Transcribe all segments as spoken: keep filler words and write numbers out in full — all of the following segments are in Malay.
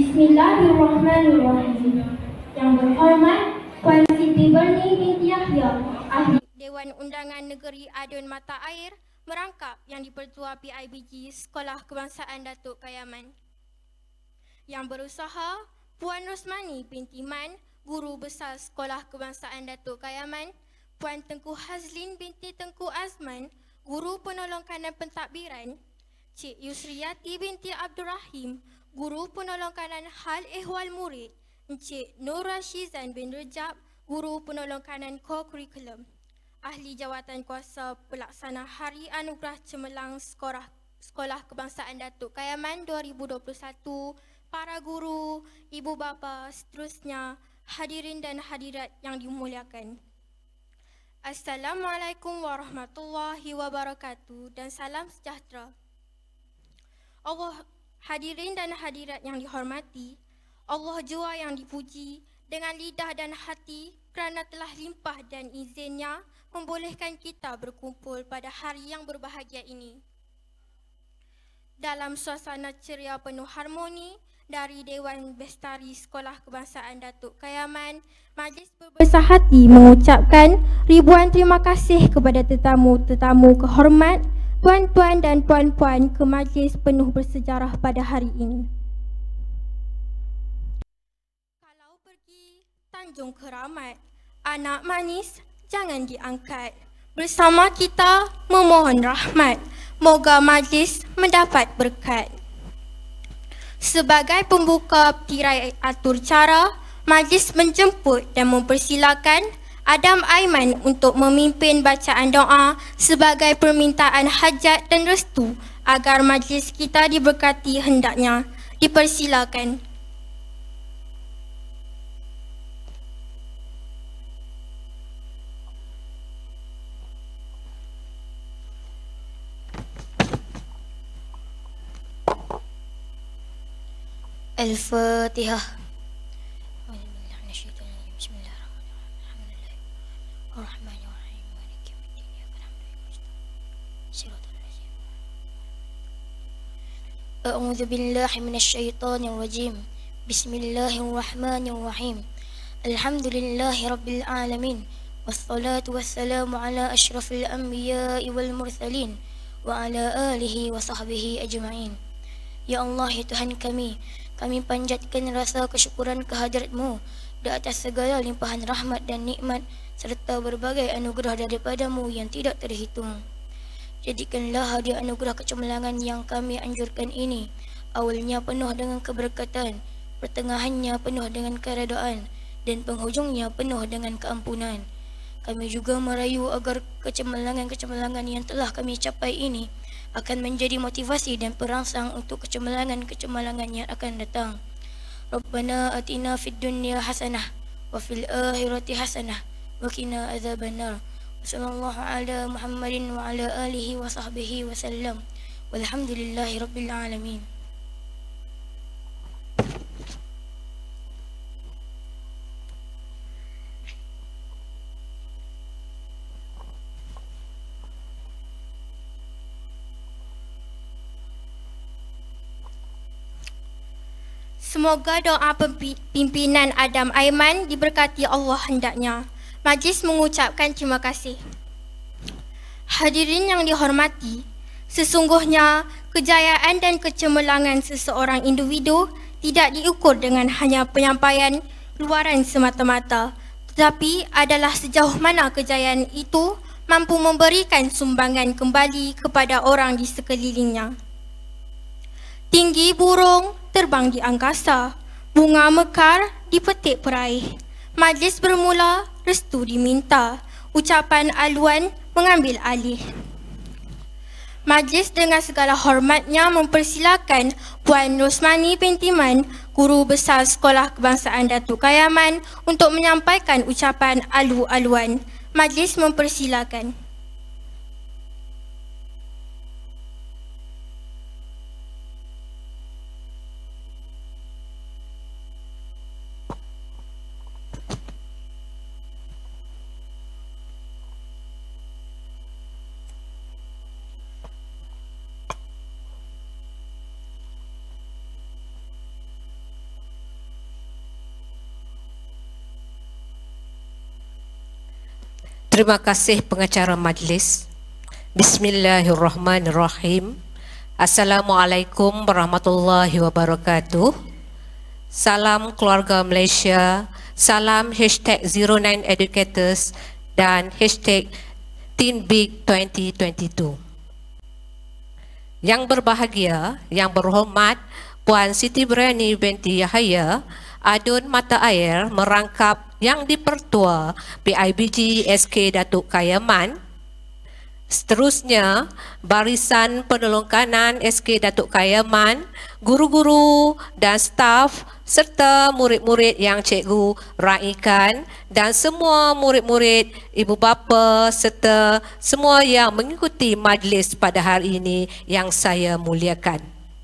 Bismillahirrahmanirrahim. Yang berhormat Puan Siti Berni binti Yahya, Ahli Dewan Undangan Negeri Adun Mata Air merangkap yang di-Pertua P I B G Sekolah Kebangsaan Datuk Kayaman. Yang berusaha Puan Rosmani binti Man, Guru Besar Sekolah Kebangsaan Datuk Kayaman. Puan Tengku Hazlin binti Tengku Azman, Guru Penolong Kanan Pentadbiran. Cik Yusriyati binti Abdul Rahim, Guru Penolong Kanan Hal Ehwal Murid. Encik Nur Rashizan bin Rejab, Guru Penolong Kanan Co-Curriculum. Ahli Jawatan Kuasa Pelaksana Hari Anugerah Cemerlang Sekolah, Sekolah Kebangsaan Datuk Kayaman dua ribu dua puluh satu, para guru, ibu bapa, seterusnya, hadirin dan hadirat yang dimuliakan. Assalamualaikum warahmatullahi wabarakatuh dan salam sejahtera. Allah, hadirin dan hadirat yang dihormati, Allah jua yang dipuji dengan lidah dan hati kerana telah limpah dan izinnya membolehkan kita berkumpul pada hari yang berbahagia ini. Dalam suasana ceria penuh harmoni dari Dewan Bestari Sekolah Kebangsaan Datuk Kayaman, Majlis berbesar hati mengucapkan ribuan terima kasih kepada tetamu-tetamu kehormat, tuan-tuan dan puan-puan ke majlis penuh bersejarah pada hari ini. Kalau pergi Tanjung Keramat, anak manis jangan diangkat. Bersama kita memohon rahmat, moga majlis mendapat berkat. Sebagai pembuka tirai atur cara, majlis menjemput dan mempersilakan Adam Aiman untuk memimpin bacaan doa sebagai permintaan hajat dan restu agar majlis kita diberkati hendaknya. Dipersilakan. Al-Fatihah. أعوذ بالله من الشيطان الرجيم بسم الله الرحمن الرحيم الحمد لله رب العالمين والصلاة والسلام على أشرف الأنبياء والمرسلين وعلى آله وصحبه أجمعين. Ya Allah, ya Tuhan kami, kami panjatkan rasa kesyukuran kehadrat-Mu di atas segala limpahan rahmat dan nikmat serta berbagai anugerah daripadamu yang tidak terhitung. Jadikanlah hadiah anugerah kecemerlangan yang kami anjurkan ini awalnya penuh dengan keberkatan, pertengahannya penuh dengan keredaan, dan penghujungnya penuh dengan keampunan. Kami juga merayu agar kecemerlangan-kecemerlangan yang telah kami capai ini akan menjadi motivasi dan perangsang untuk kecemerlangan-kecemerlangan yang akan datang. Rabbana atina fid dunya hasanah wa fil akhirati hasanah wa qina adzabannar. Sallallahu ala Muhammadin wa ala alihi wa sahbihi wa sallam. Walhamdulillahi rabbil alamin. Semoga doa pimpinan Adam Aiman diberkati Allah hendaknya. Majlis mengucapkan terima kasih. Hadirin yang dihormati, sesungguhnya kejayaan dan kecemerlangan seseorang individu tidak diukur dengan hanya penyampaian luaran semata-mata, tetapi adalah sejauh mana kejayaan itu mampu memberikan sumbangan kembali kepada orang di sekelilingnya. Tinggi burung terbang di angkasa, bunga mekar dipetik peraih. Majlis bermula, restu diminta, ucapan aluan mengambil alih. Majlis dengan segala hormatnya mempersilakan Puan Rosmani binti Man, Guru Besar Sekolah Kebangsaan Datuk Kayaman untuk menyampaikan ucapan alu-aluan. Majlis mempersilakan. Terima kasih pengacara majlis. Bismillahirrahmanirrahim. Assalamualaikum warahmatullahi wabarakatuh. Salam keluarga Malaysia. Salam hashtag zero nine educators dan hashtag Teen Big dua ribu dua puluh dua. Yang berbahagia, yang berhormat, Puan Siti Briani binti Yahaya, Adun Mata Air merangkap Yang di-Pertua P I B G S K Datuk Kayaman. Seterusnya, barisan penolong kanan S K Datuk Kayaman, guru-guru dan staf serta murid-murid yang cikgu raikan dan semua murid-murid, ibu bapa serta semua yang mengikuti majlis pada hari ini yang saya muliakan.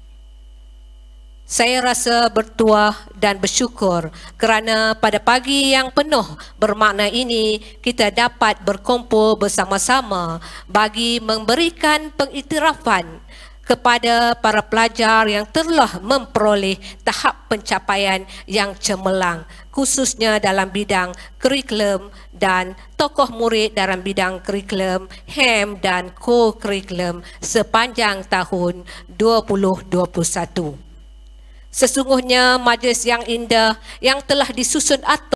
Saya rasa bertuah dan bersyukur kerana pada pagi yang penuh bermakna ini kita dapat berkumpul bersama-sama bagi memberikan pengiktirafan kepada para pelajar yang telah memperoleh tahap pencapaian yang cemerlang, khususnya dalam bidang kurikulum dan tokoh murid dalam bidang kurikulum, H E M dan co-kurikulum sepanjang tahun dua ribu dua puluh satu. Sesungguhnya majlis yang indah yang telah disusun atur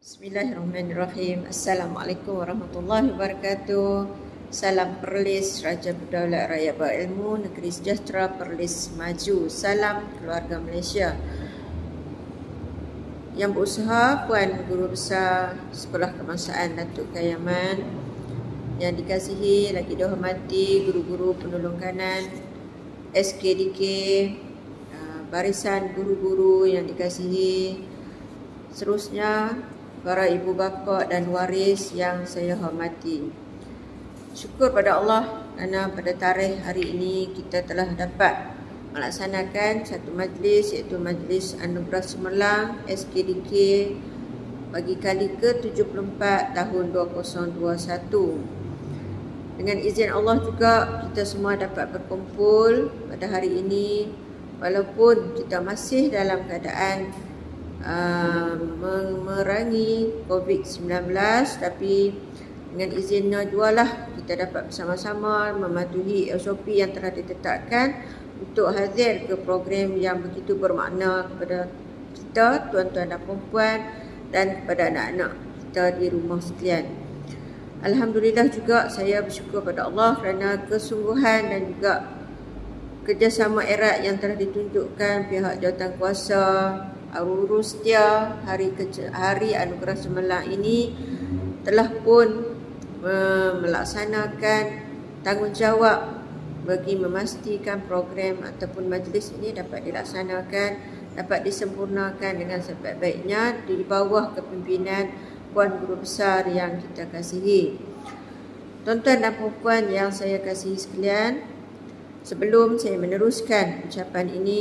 Bismillahirrahmanirrahim. Assalamualaikum warahmatullahi wabarakatuh. Salam Perlis, Raja Berdaulat Rakyat Berilmu, Negeri Sejahtera, Perlis Maju. Salam keluarga Malaysia. Yang berusaha, Puan Guru Besar Sekolah Kebangsaan Datuk Kayaman, yang dikasihi lagi dihormati guru-guru penolong kanan S K D K, barisan guru-guru yang dikasihi, seterusnya para ibu bapa dan waris yang saya hormati. Syukur pada Allah kerana pada tarikh hari ini kita telah dapat melaksanakan satu majlis, iaitu Majlis Anugerah Cemerlang S K D K bagi kali ke tujuh puluh empat tahun dua ribu dua puluh satu. Dengan izin Allah juga kita semua dapat berkumpul pada hari ini walaupun kita masih dalam keadaan Uh, memerangi covid sembilan belas, tapi dengan izinnya jualah kita dapat bersama-sama mematuhi S O P yang telah ditetapkan untuk hadir ke program yang begitu bermakna kepada kita, tuan-tuan dan puan dan kepada anak-anak kita di rumah sekalian. Alhamdulillah juga saya bersyukur pada Allah kerana kesungguhan dan juga kerjasama erat yang telah ditunjukkan pihak jawatankuasa urus setia hari hari Anugerah Cemerlang ini telah pun uh, melaksanakan tanggungjawab bagi memastikan program ataupun majlis ini dapat dilaksanakan, dapat disempurnakan dengan sebaik-baiknya di bawah kepimpinan Puan Guru Besar yang kita kasihi. Tuan-tuan dan puan yang saya kasihi sekalian, sebelum saya meneruskan ucapan ini,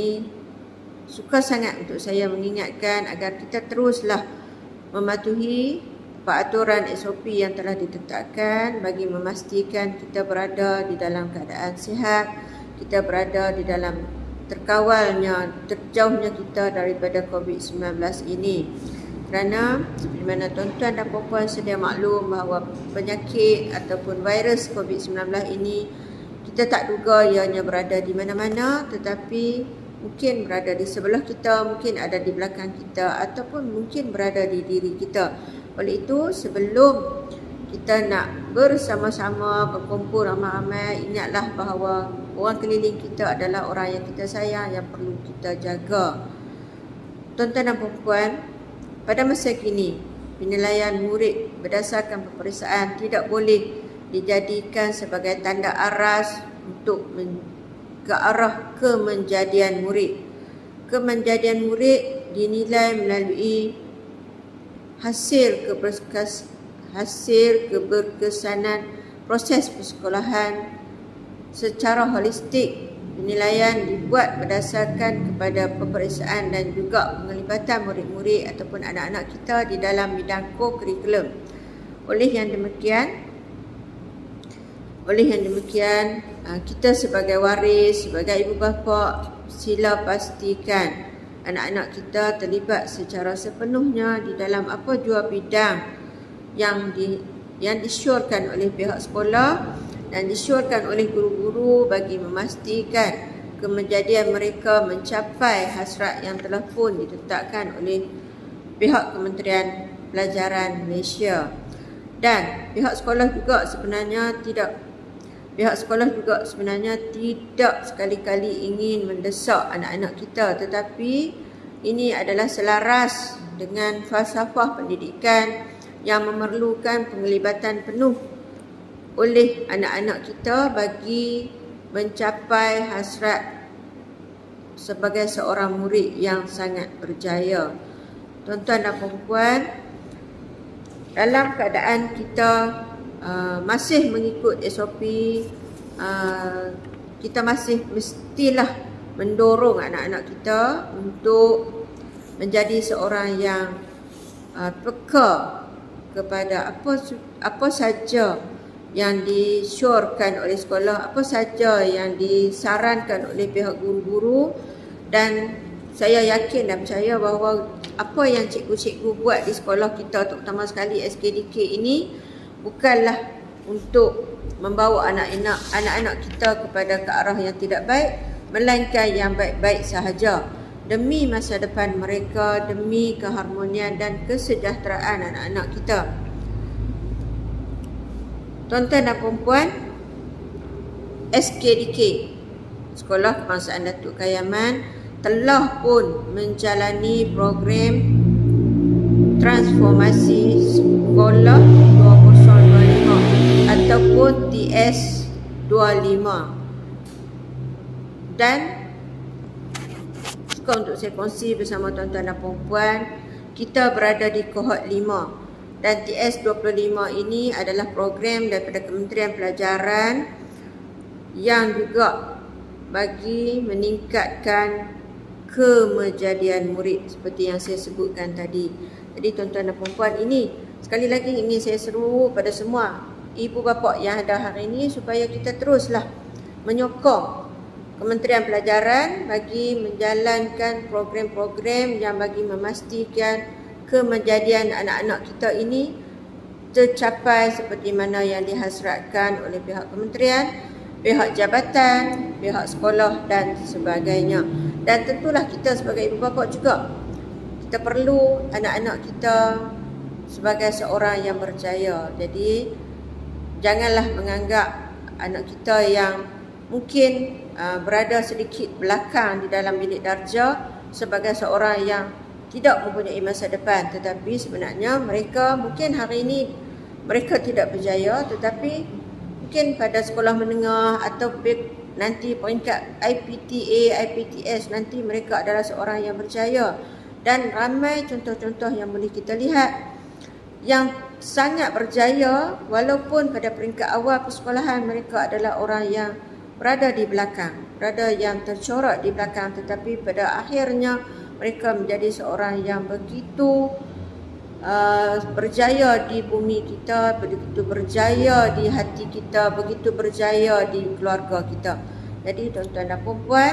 suka sangat untuk saya mengingatkan agar kita teruslah mematuhi peraturan S O P yang telah ditetapkan bagi memastikan kita berada di dalam keadaan sihat, kita berada di dalam terkawalnya, terjauhnya kita daripada covid sembilan belas ini. Kerana seperti mana tuan-tuan dan puan sedia maklum bahawa penyakit ataupun virus covid sembilan belas ini kita tak duga ianya berada di mana-mana, tetapi mungkin berada di sebelah kita, mungkin ada di belakang kita ataupun mungkin berada di diri kita. Oleh itu, sebelum kita nak bersama-sama berkumpul ramai-ramai, ingatlah bahawa orang keliling kita adalah orang yang kita sayang, yang perlu kita jaga. Tuan-tuan dan puan, pada masa kini, penilaian murid berdasarkan peperiksaan tidak boleh dijadikan sebagai tanda aras untuk men ke arah kemenjadian murid. Kemenjadian murid dinilai melalui hasil keberkas, hasil keberkesanan proses persekolahan secara holistik. Penilaian dibuat berdasarkan kepada peperiksaan dan juga penglibatan murid-murid ataupun anak-anak kita di dalam bidang co-curriculum. Oleh yang demikian, Oleh yang demikian, kita sebagai waris, sebagai ibu bapa, sila pastikan anak-anak kita terlibat secara sepenuhnya di dalam apa jua bidang yang di, yang disyorkan oleh pihak sekolah dan disyorkan oleh guru-guru bagi memastikan kemenjadian mereka mencapai hasrat yang telah pun ditetapkan oleh pihak Kementerian Pelajaran Malaysia. Dan pihak sekolah juga sebenarnya tidak Pihak sekolah juga sebenarnya tidak sekali-kali ingin mendesak anak-anak kita, tetapi ini adalah selaras dengan falsafah pendidikan yang memerlukan penglibatan penuh oleh anak-anak kita bagi mencapai hasrat sebagai seorang murid yang sangat berjaya. Tuan-tuan dan puan, dalam keadaan kita Uh, masih mengikut S O P, uh, kita masih mestilah mendorong anak-anak kita untuk menjadi seorang yang uh, peka kepada apa apa saja yang disyorkan oleh sekolah, apa saja yang disarankan oleh pihak guru-guru, dan saya yakin dan percaya bahawa apa yang cikgu-cikgu buat di sekolah kita, terutama sekali S K D K ini, bukanlah untuk membawa anak-anak anak-anak kita kepada ke arah yang tidak baik, melainkan yang baik-baik sahaja. demi masa depan mereka, demi keharmonian dan kesejahteraan anak-anak kita. Tuan-tuan dan puan-puan, S K D K, Sekolah Kebangsaan Datuk Kayaman, telah pun menjalani program transformasi sekolah dua ribu dua puluh lima ataupun T S dua puluh lima. Dan suka untuk saya kongsi bersama tuan-tuan dan puan-puan, kita berada di kohort lima dan T S dua puluh lima ini adalah program daripada Kementerian Pelajaran yang juga bagi meningkatkan kemejadian murid seperti yang saya sebutkan tadi. Jadi tuan-tuan dan puan-puan, ini sekali lagi ingin saya seru pada semua ibu bapa yang ada hari ini supaya kita teruslah menyokong Kementerian Pelajaran bagi menjalankan program-program yang bagi memastikan kemejadian anak-anak kita ini tercapai seperti mana yang dihasratkan oleh pihak kementerian, pihak jabatan, pihak sekolah dan sebagainya. Dan tentulah kita sebagai ibu bapa juga, kita perlu anak-anak kita sebagai seorang yang berjaya. Jadi janganlah menganggap anak kita yang mungkin uh, berada sedikit belakang di dalam bilik darjah sebagai seorang yang tidak mempunyai masa depan. Tetapi sebenarnya mereka mungkin hari ini mereka tidak berjaya, tetapi mungkin pada sekolah menengah atau nanti peringkat I P T A, I P T S, nanti mereka adalah seorang yang berjaya. Dan ramai contoh-contoh yang boleh kita lihat yang sangat berjaya walaupun pada peringkat awal persekolahan mereka adalah orang yang berada di belakang, berada yang tercorak di belakang, tetapi pada akhirnya mereka menjadi seorang yang begitu uh, berjaya di bumi kita, begitu berjaya di hati kita, begitu berjaya di keluarga kita. Jadi tuan-tuan dan puan-puan,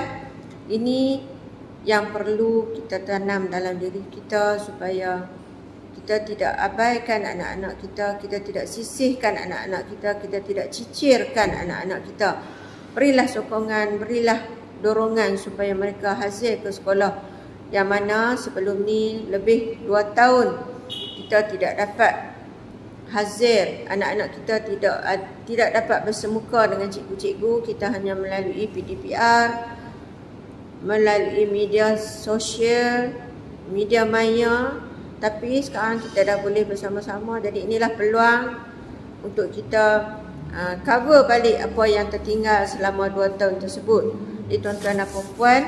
ini yang perlu kita tanam dalam diri kita supaya kita tidak abaikan anak-anak kita, kita tidak sisihkan anak-anak kita, kita tidak cicirkan anak-anak kita. Berilah sokongan, berilah dorongan supaya mereka hasil ke sekolah yang mana sebelum ni lebih dua tahun kita tidak dapat hasil, anak-anak kita tidak tidak dapat bersemuka dengan cikgu-cikgu, kita hanya melalui P D P R, melalui media sosial, media maya. Tapi sekarang kita dah boleh bersama-sama. Jadi inilah peluang untuk kita uh, cover balik apa yang tertinggal selama dua tahun tersebut. Jadi tuan-tuan dan puan-puan,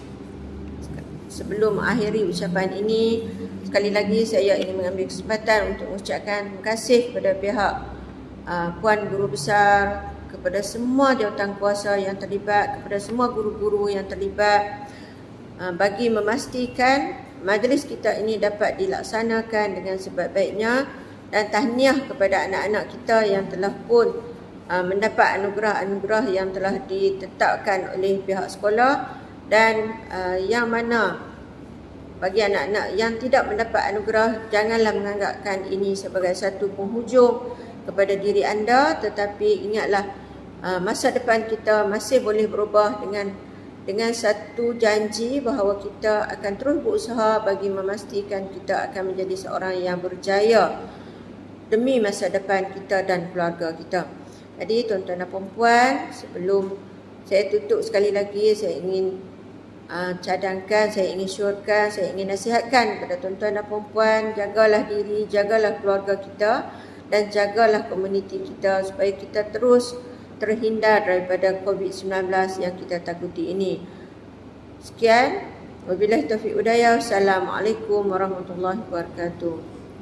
sebelum mengakhiri ucapan ini, sekali lagi saya ingin mengambil kesempatan untuk mengucapkan terima kasih kepada pihak uh, Puan Guru Besar, kepada semua jawatan kuasa yang terlibat, kepada semua guru-guru yang terlibat uh, bagi memastikan majlis kita ini dapat dilaksanakan dengan sebaik-baiknya, dan tahniah kepada anak-anak kita yang telah pun uh, mendapat anugerah-anugerah yang telah ditetapkan oleh pihak sekolah, dan uh, yang mana bagi anak-anak yang tidak mendapat anugerah, janganlah menganggapkan ini sebagai satu penghujung kepada diri anda, tetapi ingatlah uh, masa depan kita masih boleh berubah dengan dengan satu janji bahawa kita akan terus berusaha bagi memastikan kita akan menjadi seorang yang berjaya demi masa depan kita dan keluarga kita. Jadi tuan-tuan dan puan-puan, sebelum saya tutup sekali lagi, saya ingin uh, cadangkan, saya ingin syorkan, saya ingin nasihatkan kepada tuan-tuan dan puan-puan, jagalah diri, jagalah keluarga kita dan jagalah komuniti kita supaya kita terus terhindar daripada covid sembilan belas yang kita takuti ini. Sekian, wabillahi taufiq hidayah. Assalamualaikum warahmatullahi wabarakatuh.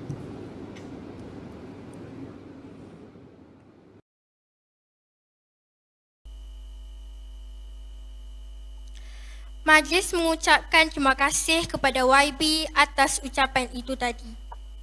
Majlis mengucapkan terima kasih kepada Y B atas ucapan itu tadi.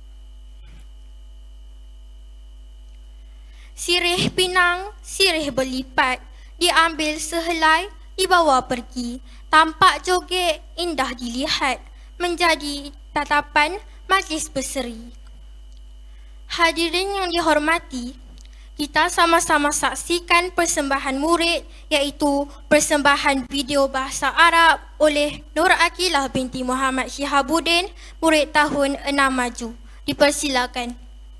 Sirih pinang, sirih berlipat, diambil sehelai, dibawa pergi. Tampak joget, indah dilihat, menjadi tatapan majlis berseri. Hadirin yang dihormati, Kita sama-sama saksikan persembahan murid iaitu persembahan video bahasa Arab oleh Nur Akilah binti Muhammad Syihabuddin, murid tahun enam Maju. Dipersilakan.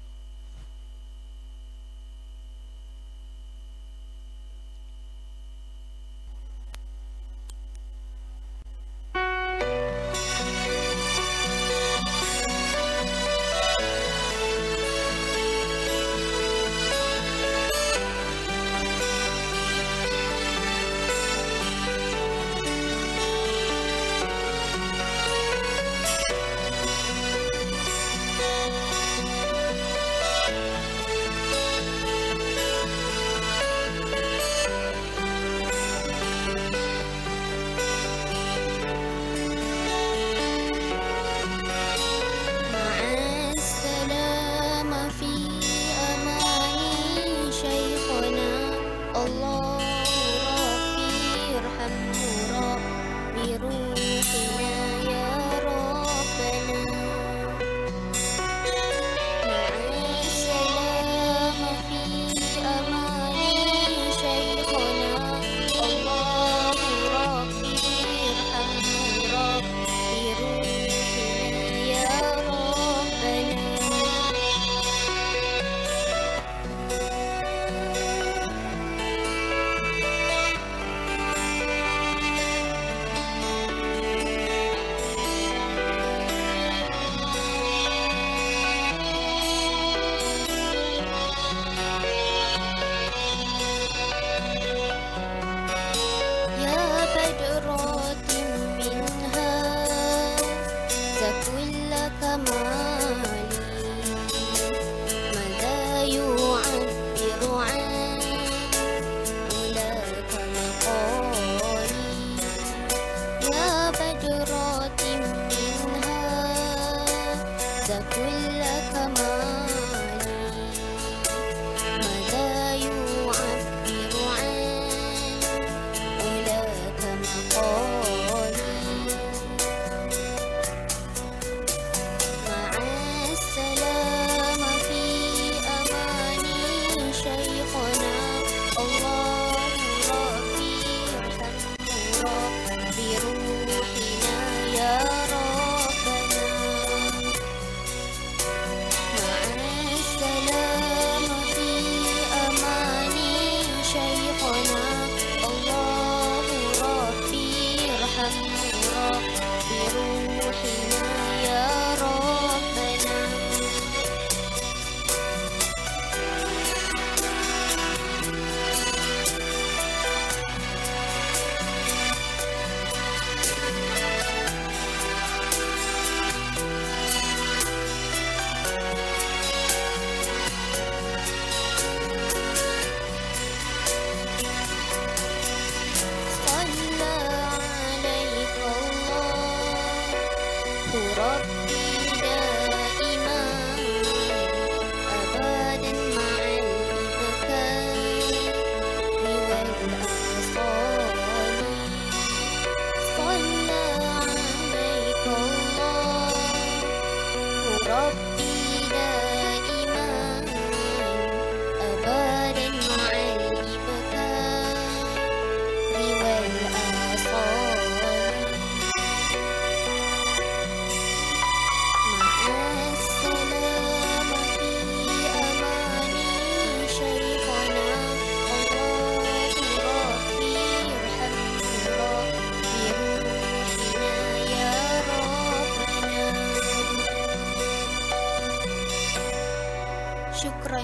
Syukran.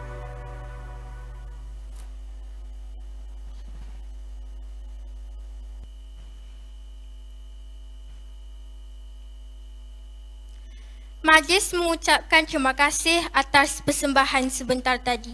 Majlis mengucapkan terima kasih atas persembahan sebentar tadi.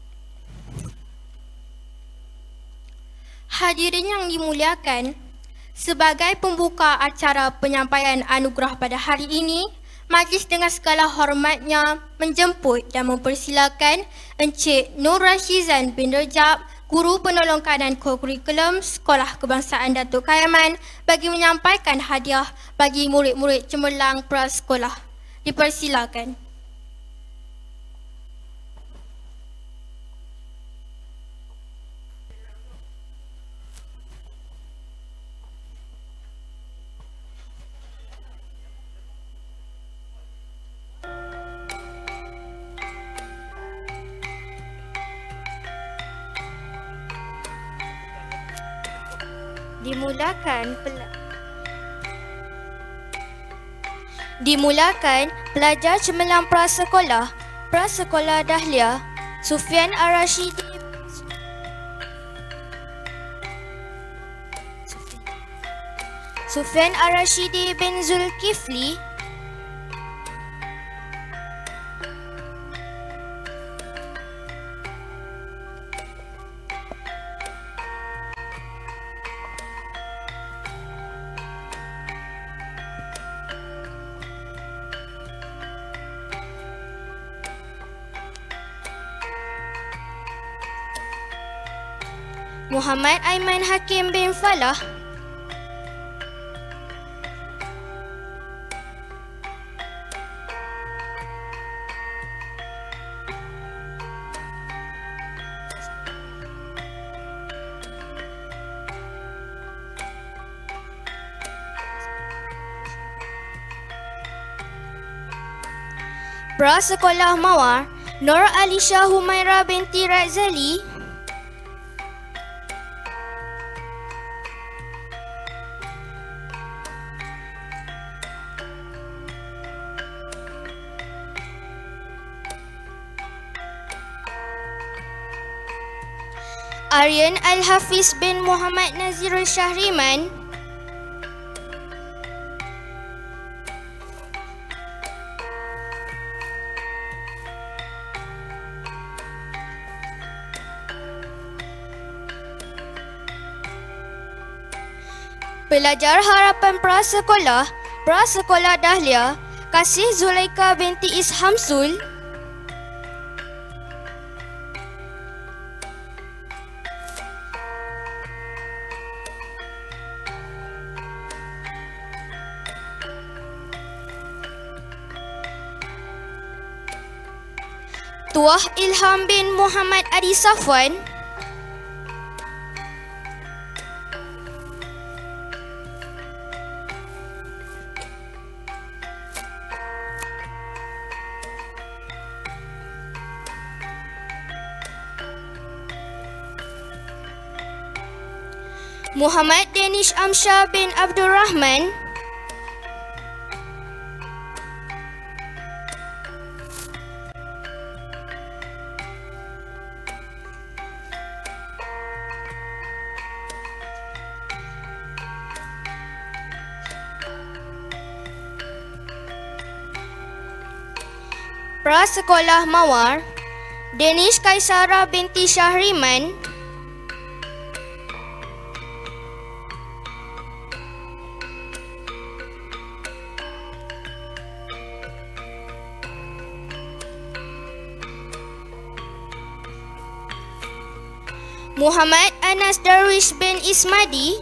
Hadirin yang dimuliakan, sebagai pembuka acara penyampaian anugerah pada hari ini, majlis dengan segala hormatnya menjemput dan mempersilakan Encik Nur Rashizan bin Rejab, Guru Penolong Kanan Kurikulum Sekolah Kebangsaan Datuk Khayaman, bagi menyampaikan hadiah bagi murid-murid cemerlang prasekolah. Dipersilakan. Dimulakan pel- Dimulakan pelajar cemerlang prasekolah Prasekolah Dahlia Sufian Ar-Rashidi Sufian Ar-Rashidi bin Zulkifli Muhammad Aiman Hakim bin Falah Prasekolah Mawar Nur Alisha Humaira binti Razali Aryan Al-Hafiz bin Muhammad Nazirul Syahriman Pelajar Harapan Prasekolah Prasekolah Dahlia Kasih Zulaika binti Ishamsul Tuah Ilham bin Muhammad Adi Safwan Muhammad Danish Amsyah bin Abdul Rahman Prasekolah Mawar Danish Kaisara binti Syahriman Muhammad Anas Darwish bin Ismadi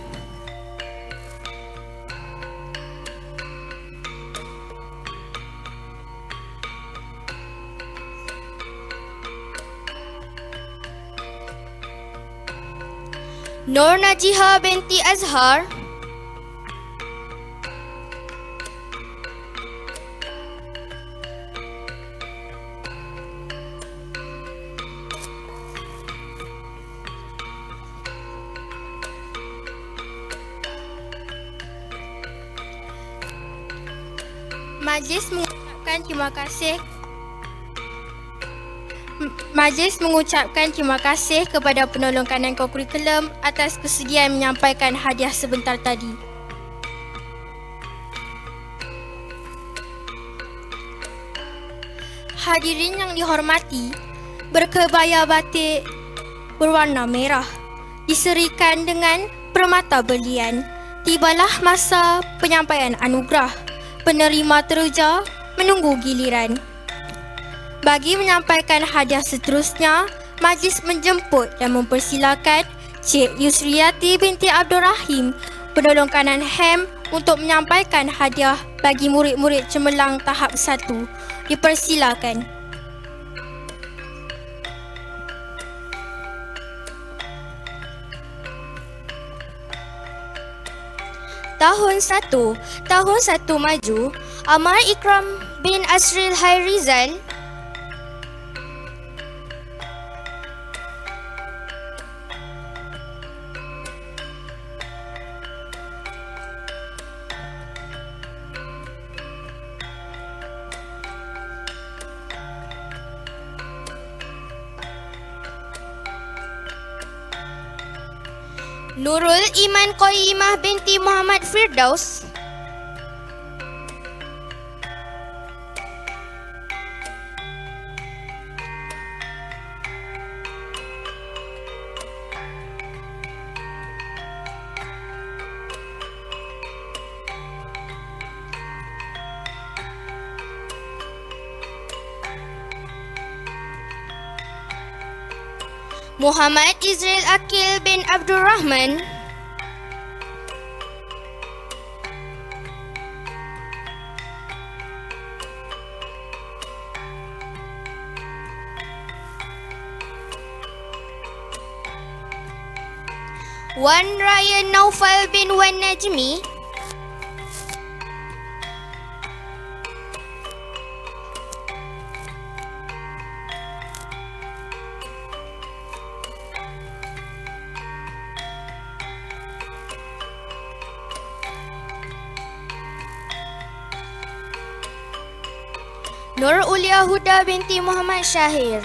Nur Najiha binti Azhar Majlis mengucapkan terima kasih Majlis mengucapkan terima kasih kepada penolong kanan kurikulum atas kesediaan menyampaikan hadiah sebentar tadi. Hadirin yang dihormati, berkebaya batik berwarna merah diserikan dengan permata berlian. Tibalah masa penyampaian anugerah. Penerima teruja menunggu giliran. Bagi menyampaikan hadiah seterusnya, majlis menjemput dan mempersilakan Cik Yusriyati binti Abdul Rahim, penolong kanan H E M, untuk menyampaikan hadiah bagi murid-murid cemerlang tahap satu. Dipersilakan. Tahun satu Tahun satu maju Amar Ikram bin Asril Hairizal Nurul Iman Qayyimah binti Muhammad Firdaus. Muhammad Izril Akil bin Abdul Rahman. Wan Ryan Naufal bin Wan Najmi. Nur Ulia Huda binti Muhammad Syahir.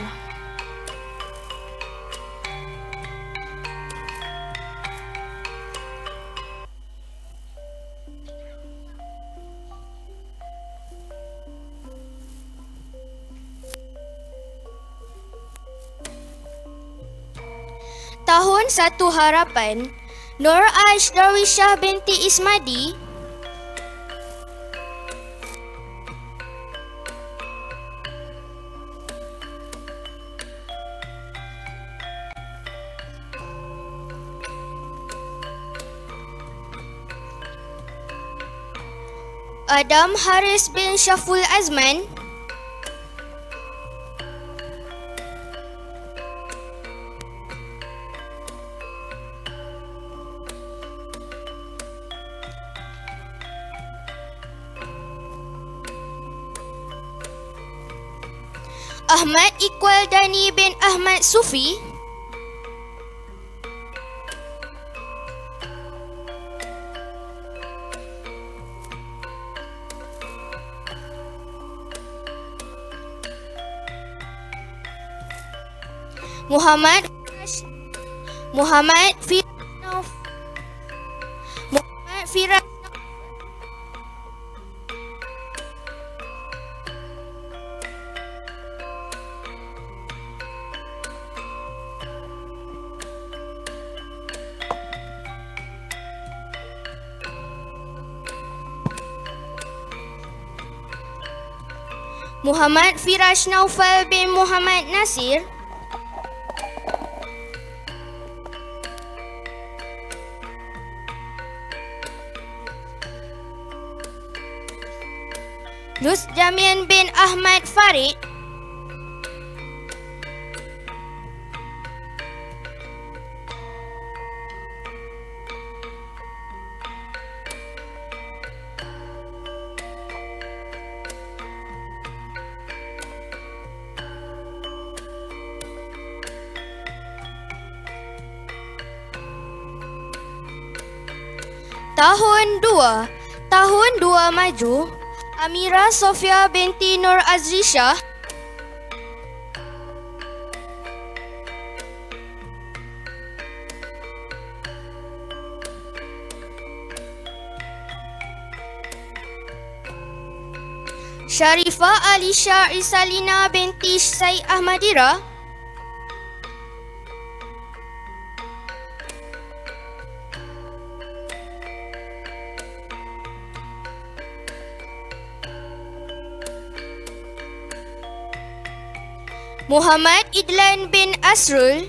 Tahun Satu Harapan, Nur Aish Darwishah binti Ismadi. Adam Haris bin Syaful Azman. Ahmad Iqbal Dani bin Ahmad Sufi. Muhammad Muhammad Firas Muhammad Firas Muhammad Firash Naufal bin Muhammad Nasir. Lus Jamian bin Ahmad Farid. Tahun dua, tahun dua maju, Amira Sofia binti Nur Azrisha. Sharifah Alisha Isalina binti Syed Ahmadira. Muhammad Idlan bin Asrul.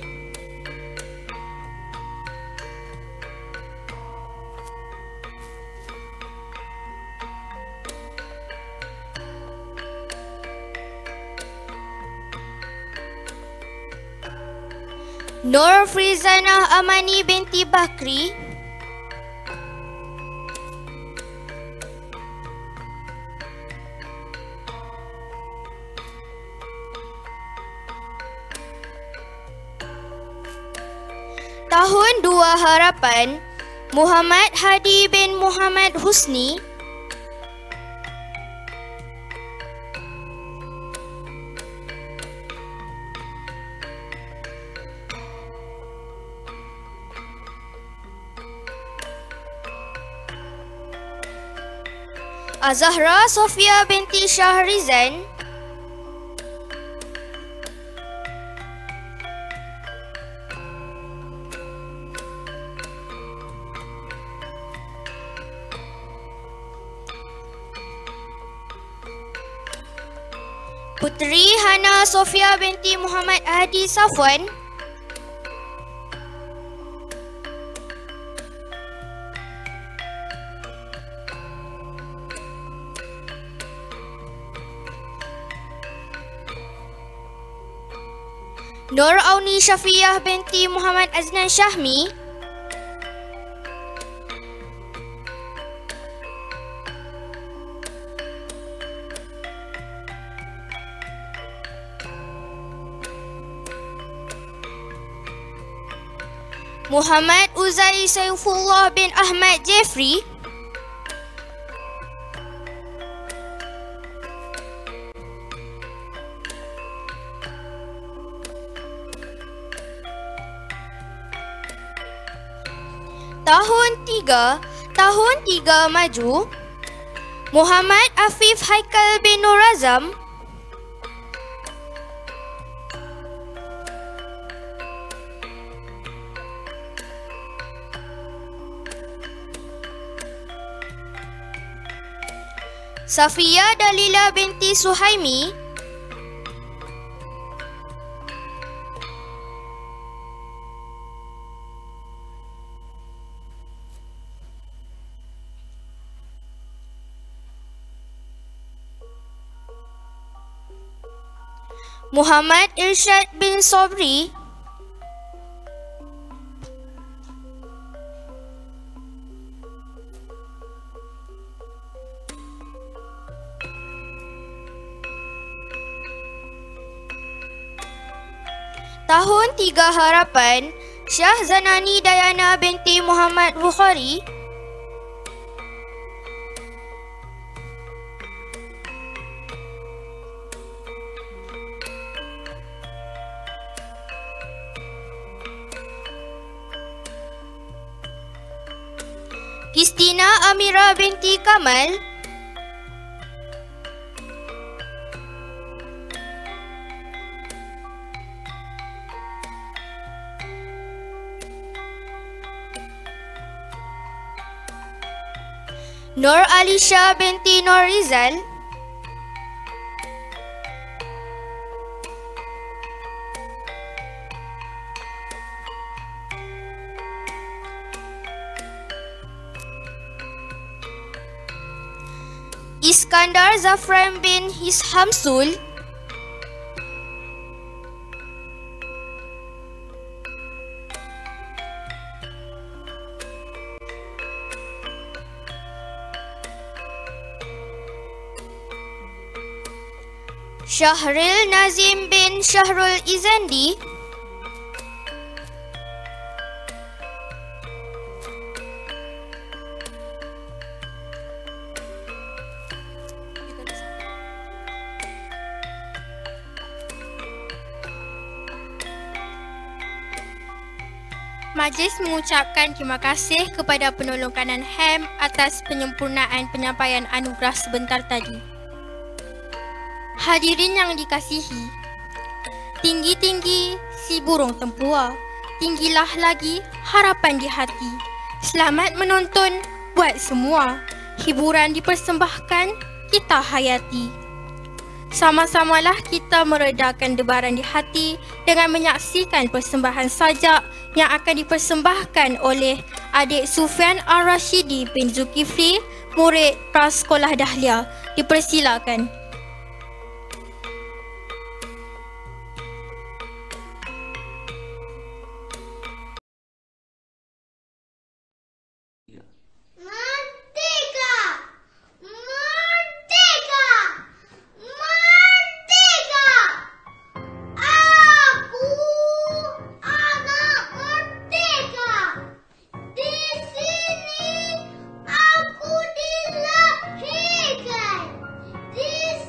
Nur Frizanah Amani binti Bakri. Tahun dua Harapan, Muhammad Hadi bin Muhammad Husni. Azahra Sofia binti Syahrizan. Putri Hana Sofia binti Muhammad Hadi Safwan. Nur Auni Syafiyah binti Muhammad Aznan Syahmi. Muhammad Uzai Saifullah bin Ahmad Jeffrey. Tahun tiga, tahun tiga maju, Muhammad Afif Haikal bin Nur Azam. Safia Dalila binti Suhaimi. Muhammad Irsyad bin Sobri. Tahun tiga harapan, Syah Zanani Dayana binti Muhammad Bukhari. Kristina Amira binti Kamal. Nur Alisha binti Nur Rizal. Iskandar Zafran bin His Hamsul. Syahril Nazim bin Syahrul Izandi. Majlis mengucapkan terima kasih kepada penolong kanan H E M atas penyempurnaan penyampaian anugerah sebentar tadi. Hadirin yang dikasihi, tinggi-tinggi si burung tempua, tinggilah lagi harapan di hati. Selamat menonton buat semua, hiburan dipersembahkan, kita hayati. Sama-samalah kita meredakan debaran di hati dengan menyaksikan persembahan sajak yang akan dipersembahkan oleh adik Sufian Ar-Rashidi bin Zulkifli, murid Prasekolah Dahlia. Dipersilakan. This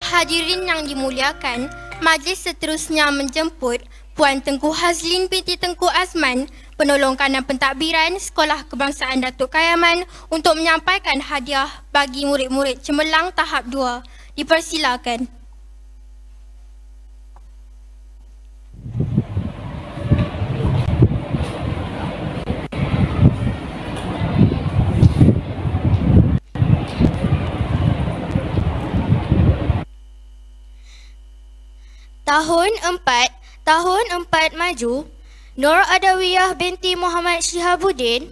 Hadirin yang dimuliakan, majlis seterusnya menjemput Puan Tengku Hazlin binti Tengku Azman, penolong kanan pentadbiran Sekolah Kebangsaan Datuk Kayaman untuk menyampaikan hadiah bagi murid-murid cemerlang tahap dua. Dipersilakan. Tahun empat, tahun empat maju, Nur Adawiyah binti Muhammad Shihabuddin.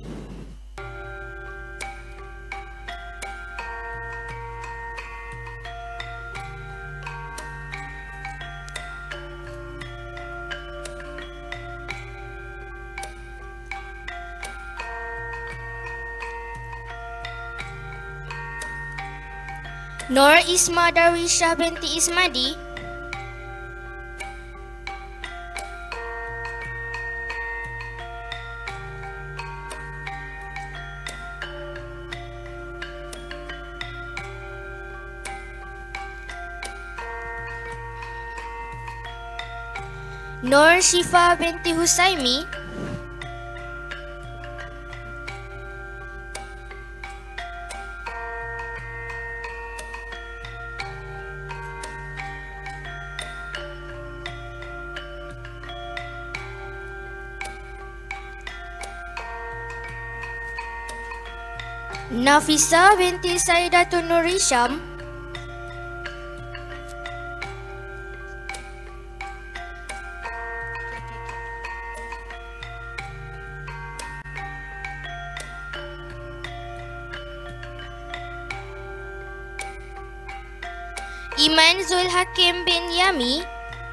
Nur Isma Darwishah binti Ismadi. Nur Shifa binti Husaimi. Nafisa binti Saidatun Nur Hisham. Iman Zul Hakim bin Yami.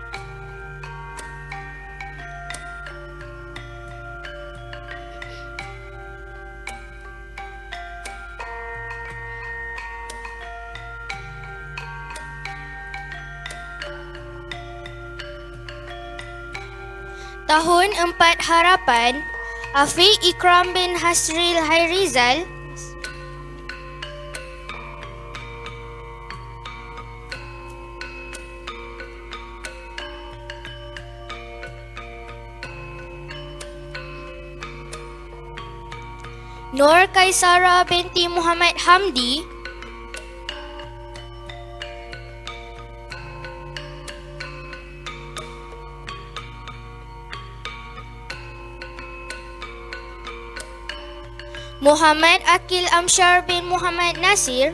Tahun empat harapan, Afiq Ikram bin Hasril Hairizal. Nur Kaisara binti Muhammad Hamdi. Muhammad Akil Amsyar bin Muhammad Nasir.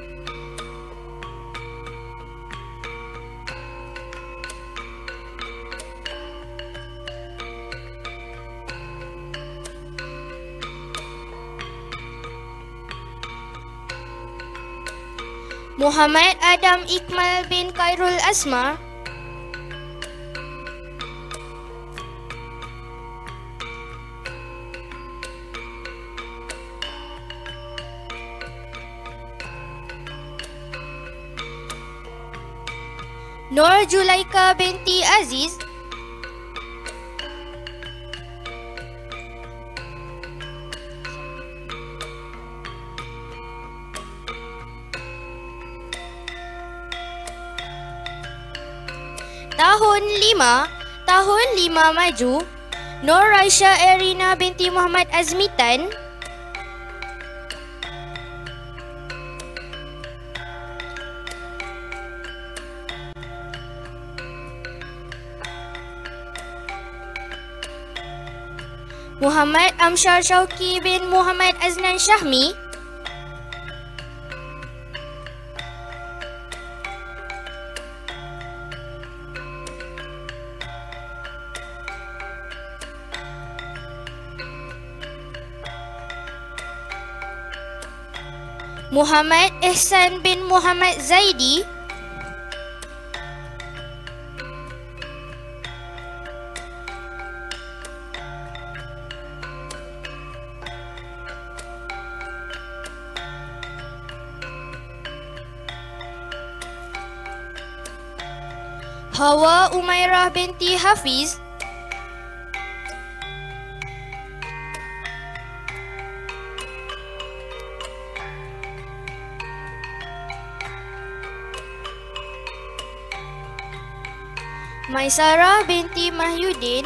Muhammad Adam Ikmal bin Khairul Asma. Nur Julaika binti Aziz. Tahun lima, tahun lima maju, Nur Raisha Erina binti Muhammad Azmitan. Muhammad Amsyar Syauqi bin Muhammad Aznan Syahmi. Muhammad Ihsan bin Muhammad Zaidi. Hawa Umairah binti Hafiz. Maisarah binti Mahyudin,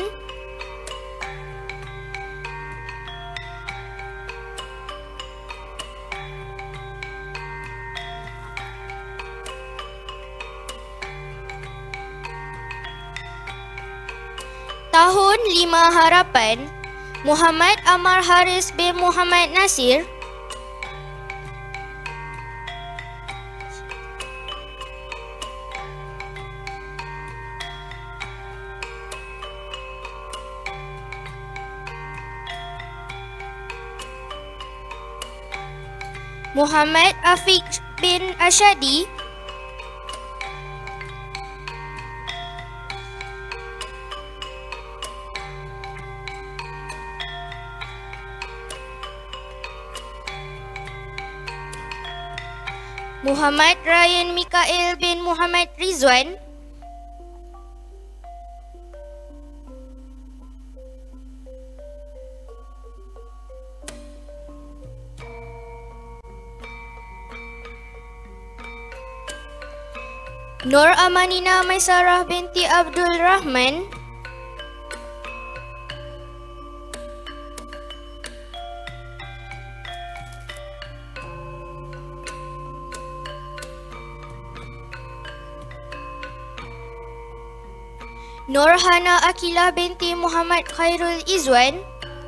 tahun lima Harapan, Muhammad Amar Haris bin Muhammad Nasir, Muhammad Afiq bin Asyadi, Muhammad Ryan Mikael bin Muhammad Rizwan, Nur Amanina Maisarah binti Abdul Rahman, Nur Hana Akilah binti Muhammad Khairul Izwan,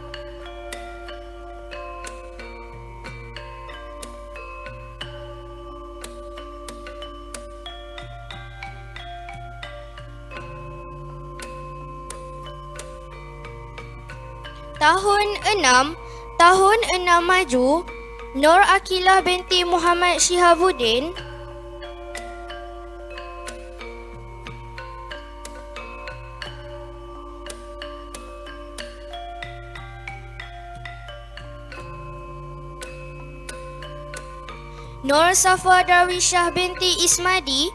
tahun enam, tahun enam maju, Nur Akilah binti Muhammad Shihabuddin, Nur Safa Darwishah binti Ismadi,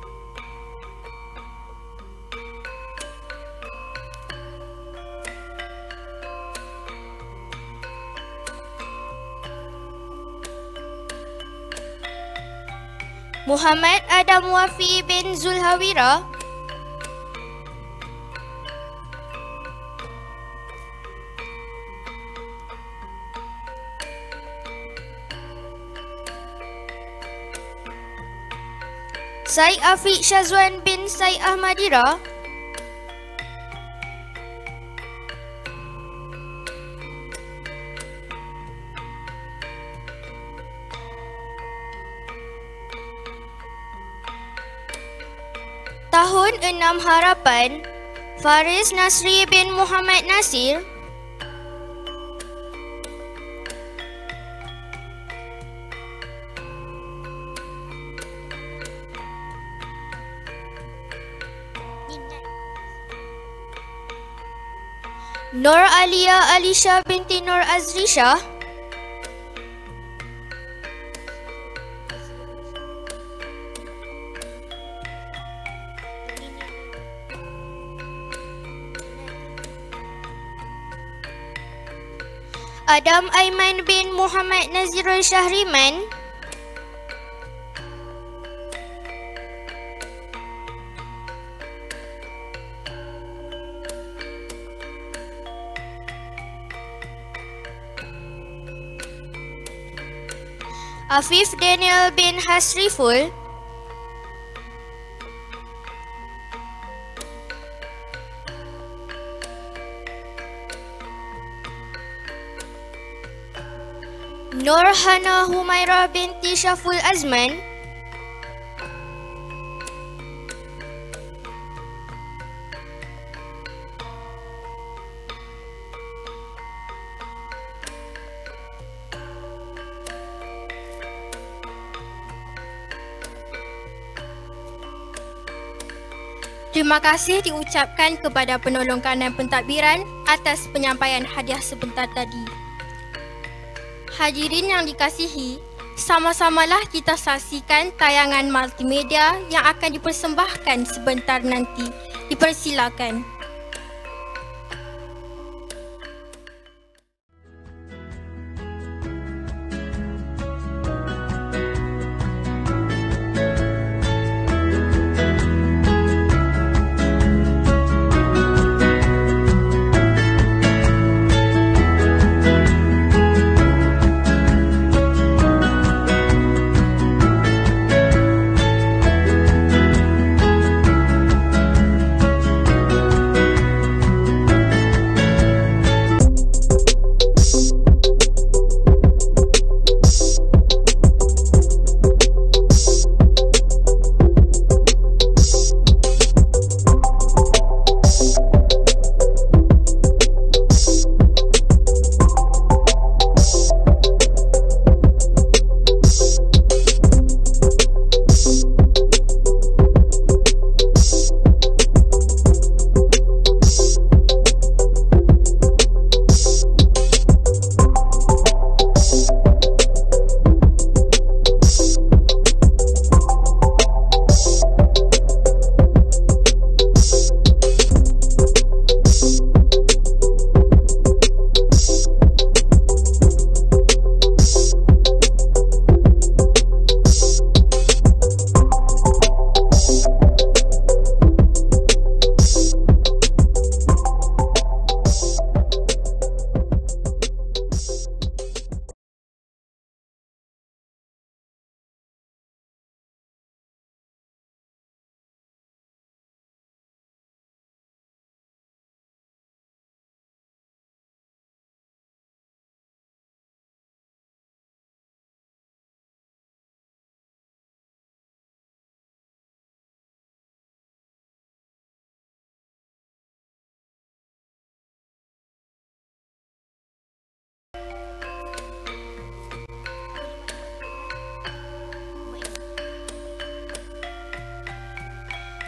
Muhammad Adam Wafi bin Zulhawira, Syed Afiq Syazwan bin Syed Ahmadira, tahun enam Harapan, Faris Nasri bin Muhammad Nasir, Nur Alia Alisha binti Nur Azrisha, Adam Aiman bin Muhammad Nazirul Syahriman, Afif Daniel bin Hasriful, Nur Hana Humairah binti Syaful Azman, Terima kasih diucapkan kepada penolong kanan pentadbiran atas penyampaian hadiah sebentar tadi. Hadirin yang dikasihi, sama-samalah kita saksikan tayangan multimedia yang akan dipersembahkan sebentar nanti. Dipersilakan.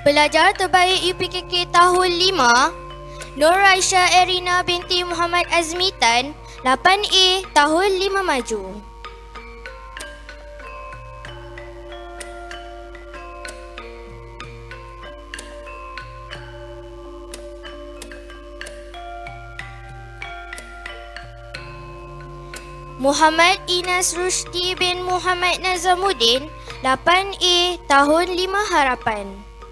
Pelajar terbaik U P K K tahun lima, Nur Aisyah Erina binti Muhammad Azmitan, lapan A, tahun lima maju. Muhammad Inas Rushdi bin Muhammad Nazamuddin, lapan A, tahun lima harapan.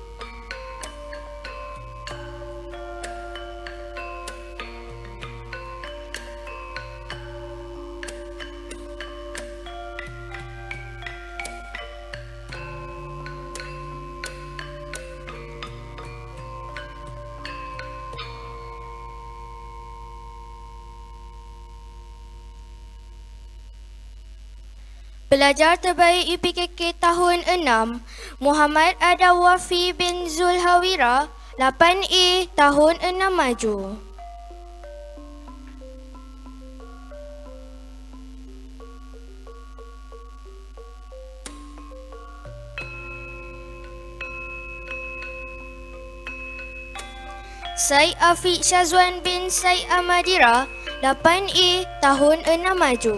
Pelajar terbaik U P K K tahun enam, Muhammad Adawafi bin Zulhawira, lapan A, tahun enam maju. Syed Afiq Syazwan bin Syed Ahmadira, lapan A, tahun enam maju.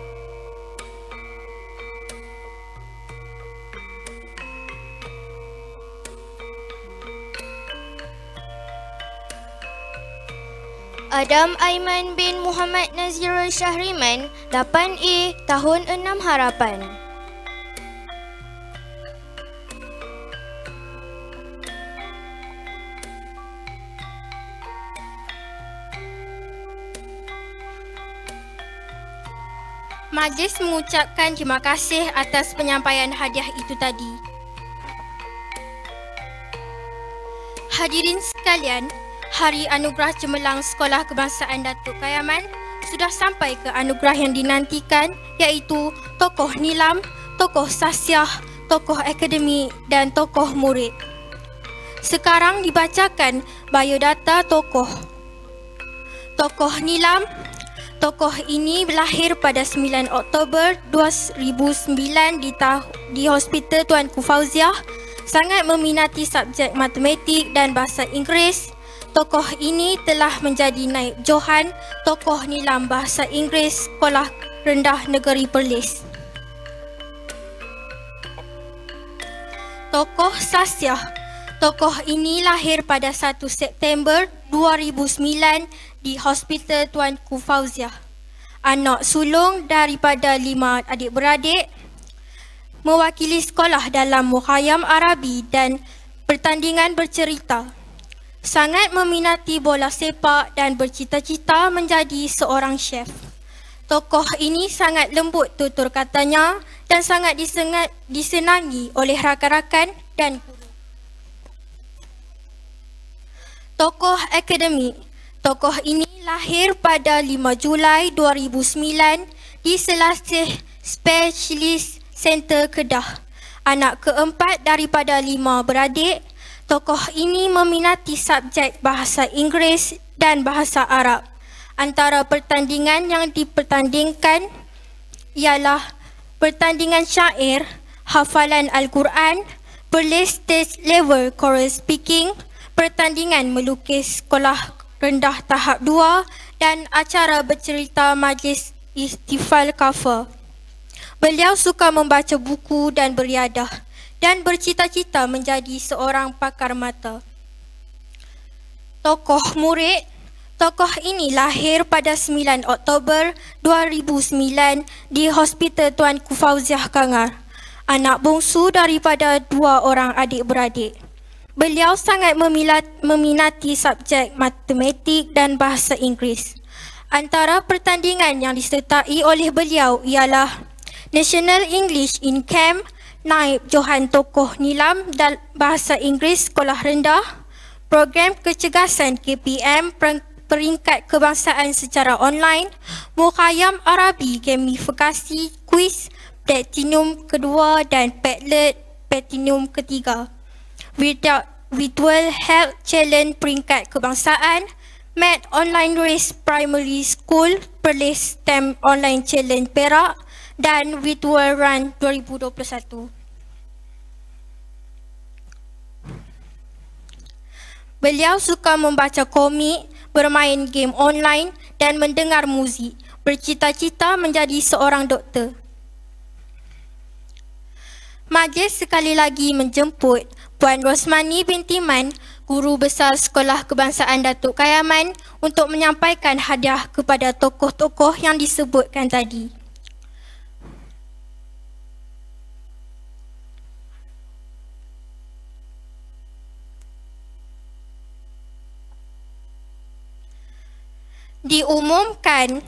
Adam Aiman bin Muhammad Nazirul Syahriman, lapan A, tahun enam harapan. Majlis mengucapkan terima kasih atas penyampaian hadiah itu tadi. Hadirin sekalian, Hari Anugerah Cemerlang Sekolah Kebangsaan Datuk Kayaman sudah sampai ke anugerah yang dinantikan, iaitu tokoh nilam, tokoh sasiah, tokoh akademik dan tokoh murid. Sekarang dibacakan biodata tokoh. Tokoh nilam. Tokoh ini lahir pada sembilan Oktober dua ribu sembilan di, di Hospital Tuanku Fauziah. Sangat meminati subjek matematik dan bahasa Inggeris. Tokoh ini telah menjadi naib johan tokoh nilam bahasa Inggeris Sekolah Rendah Negeri Perlis. Tokoh sasiah. Tokoh ini lahir pada satu September dua ribu sembilan di Hospital Tuanku Fauziah. Anak sulung daripada lima adik-beradik, mewakili sekolah dalam Mukhayam Arabi dan pertandingan bercerita. Sangat meminati bola sepak dan bercita-cita menjadi seorang chef. Tokoh ini sangat lembut tutur katanya dan sangat disengat, disenangi oleh rakan-rakan dan guru. Tokoh akademik. Tokoh ini lahir pada lima Julai dua ribu sembilan di Selasih Specialist Center Kedah. Anak keempat daripada lima beradik. Tokoh ini meminati subjek bahasa Inggeris dan bahasa Arab. Antara pertandingan yang dipertandingkan ialah pertandingan syair, hafalan Al-Quran, Perlis Stage Level Choral Speaking, pertandingan melukis sekolah rendah tahap dua dan acara bercerita majlis ihtifal cover. Beliau suka membaca buku dan beriadah dan bercita-cita menjadi seorang pakar mata. Tokoh murid. Tokoh ini lahir pada sembilan Oktober dua ribu sembilan di Hospital Tuanku Fauziah Kangar. Anak bongsu daripada dua orang adik-beradik. Beliau sangat meminati subjek matematik dan bahasa Inggeris. Antara pertandingan yang disertai oleh beliau ialah National English in Camp, naib johan tokoh nilam dan bahasa Inggeris sekolah rendah, program kecergasan K P M peringkat kebangsaan secara online, Mukhayam Arabi gamifikasi kuis platinum kedua dan Padlet platinum ketiga, Virtual Health Challenge peringkat kebangsaan, Math Online Race Primary School Perlis S T E M Online Challenge Perak dan Virtual Run dua ribu dua puluh satu. Beliau suka membaca komik, bermain game online dan mendengar muzik. Bercita-cita menjadi seorang doktor. Majlis sekali lagi menjemput Puan Rosmani binti Man, Guru Besar Sekolah Kebangsaan Datuk Kayaman, untuk menyampaikan hadiah kepada tokoh-tokoh yang disebutkan tadi. Diumumkan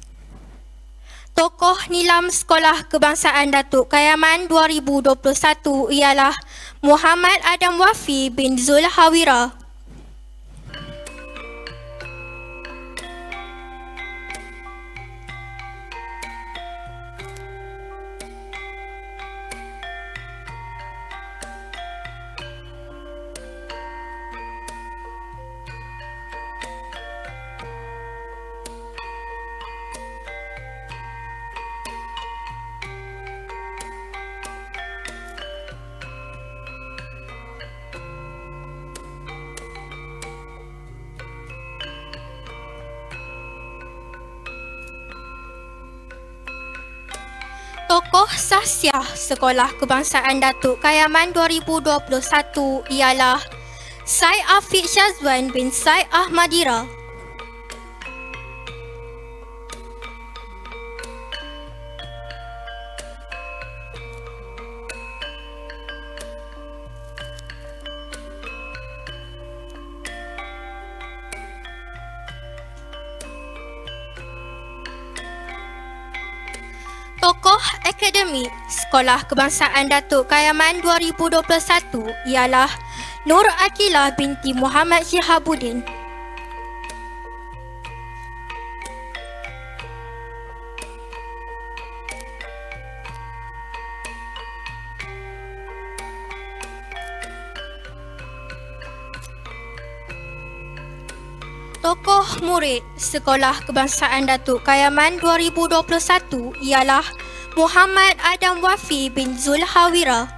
tokoh nilam Sekolah Kebangsaan Datuk Kayaman dua ribu dua puluh satu ialah Muhammad Adam Wafi bin Zulhawira. Tokoh sahsiah Sekolah Kebangsaan Datuk Kayaman dua ribu dua puluh satu ialah Syed Afiq Syazwan bin Syed Ahmadira. Tokoh akademik Sekolah Kebangsaan Datuk Kayaman dua ribu dua puluh satu ialah Nur Akilah binti Muhammad Syihabuddin. Tokoh murid Sekolah Kebangsaan Datuk Kayaman dua ribu dua puluh satu ialah Muhammad Adam Wafi bin Zulhawira.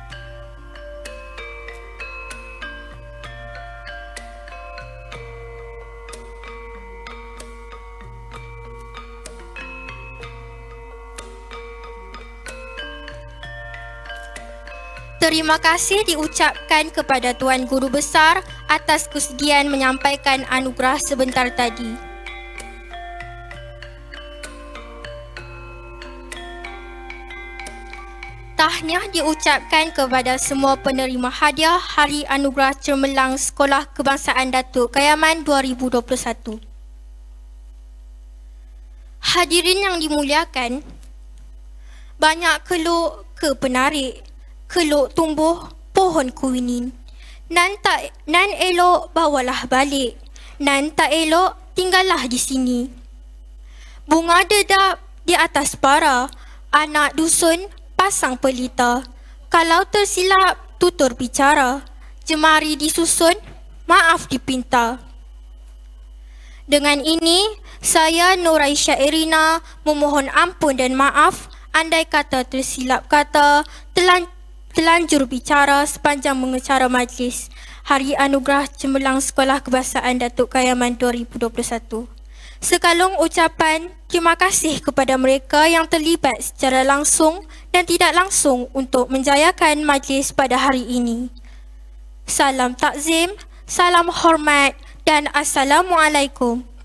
Terima kasih diucapkan kepada Tuan Guru Besar atas kesediaan menyampaikan anugerah sebentar tadi. Tahniah diucapkan kepada semua penerima hadiah Hari Anugerah Cemerlang Sekolah Kebangsaan Datuk Kayaman dua ribu dua puluh satu. Hadirin yang dimuliakan, banyak keluk ke penarik, keluk tumbuh pohon kuinin. Nan tak nan elok bawalah balik, nan tak elok tinggallah di sini. Bunga dedap di atas para, anak dusun pasang pelita. Kalau tersilap tutur bicara, jemari disusun, maaf dipinta. Dengan ini, saya Nur Aisyah Irina memohon ampun dan maaf andai kata tersilap kata, telan telanjur bicara sepanjang mengecara majlis Hari Anugerah Cemerlang Sekolah Kebangsaan Datuk Kayaman dua ribu dua puluh satu. Sekalung ucapan terima kasih kepada mereka yang terlibat secara langsung dan tidak langsung untuk menjayakan majlis pada hari ini. Salam takzim, salam hormat dan Assalamualaikum.